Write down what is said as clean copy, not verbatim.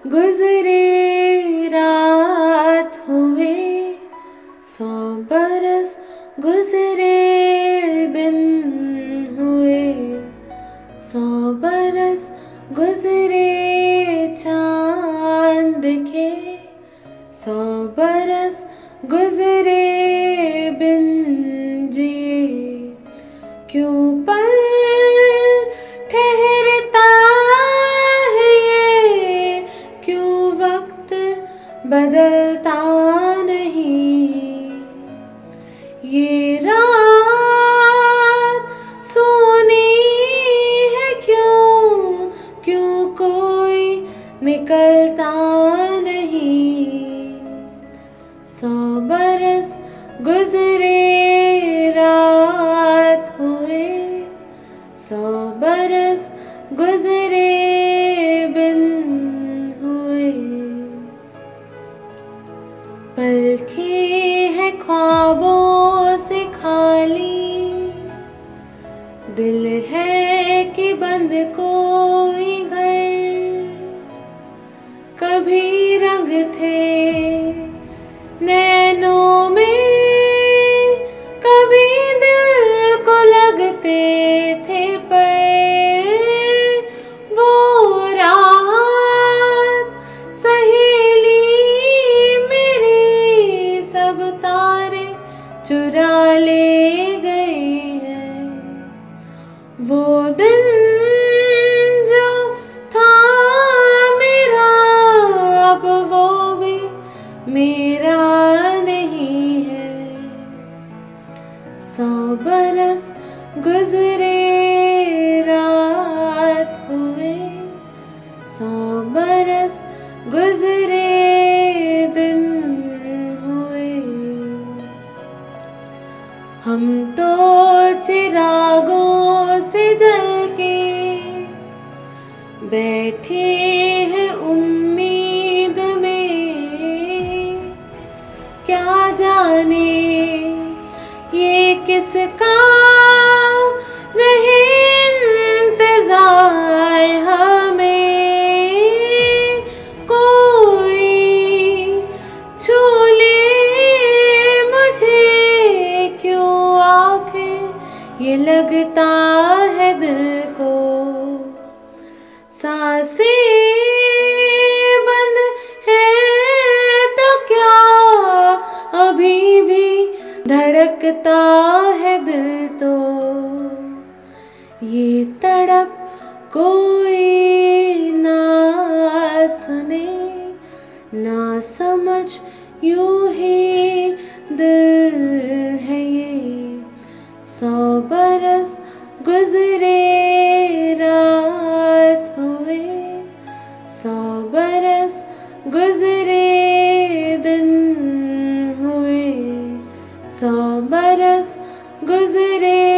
गुजरे रात हुए, 100 बरस गुजरे दिन हुए, 100 बरस गुजरे चांद दिखे, 100 बरस गुजरे बिन जिए। क्यों पल ठहरता है ये, क्यों वक्त बदलता नहीं। ये रात सोनी है क्यों, क्यों कोई निकलता नहीं। 100 बरस गुजरे रात हुए, 100 बरस गुजरे बिन हुए। पलकें हैं ख्वाबों से खाली, दिल है कि बंद कोई घर। कभी रंग थे नैनों में, कभी दिल को लगते थे पर। वो रात सहेली मेरे सब तारे चुरा ले गए हैं। वो दिन जो था मेरा, अब वो भी मेरा नहीं है। 100 बरस गुजरे रात हुए, 100 बरस गुजरे दिन हुए। हम तो चिरागों से जल के बैठे हैं उम्मीद में। क्या जाने ये किसका रहे इंतजार हमें। कोई छू ले मुझे क्यों, आखिर ये लगता है दिल को। सांसें बंद है तो क्या, अभी भी धड़कता है दिल तो। ये तड़प कोई ना सुने, ना समझ यूं ही दिल है ये। 100 बरस गुजरे रात हुए, 100 बरस गुजरे दिन हुए, 100 बरस गुजरे